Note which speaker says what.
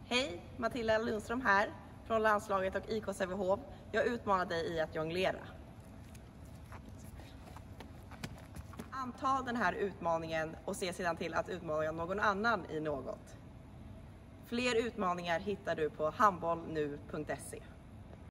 Speaker 1: Hej, Matilda Lundström här från landslaget och IK Sävehof. Jag utmanar dig i att jonglera. Anta den här utmaningen och se sedan till att utmana någon annan i något. Fler utmaningar hittar du på handbollnu.se.